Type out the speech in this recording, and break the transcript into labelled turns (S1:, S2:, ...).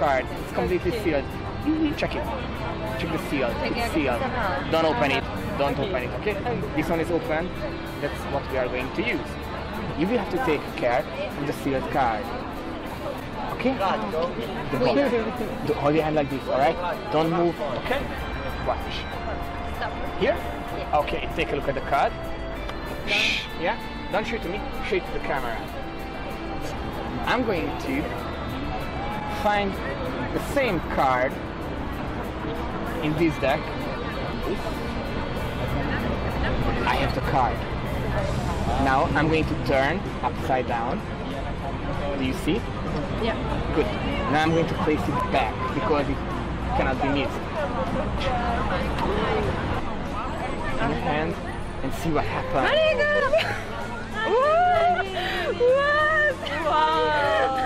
S1: card. It's completely sealed. Check it. Check the seal. It's sealed. Don't open it. Don't open it, okay? This one is open. That's what we are going to use. You will have to take care of the sealed card. Okay? The box. Hold your hand like this, alright? Don't move, okay? Watch. Here? Okay, take a look at the card. Shh, yeah? Don't show it to me, show it to the camera. I'm going to find the same card in this deck. I have the card. Now I'm going to turn upside down. Do you see?
S2: Yeah.
S1: Good. Now I'm going to place it back because it cannot be missed. In your hand and see what happens.
S2: What? Wow!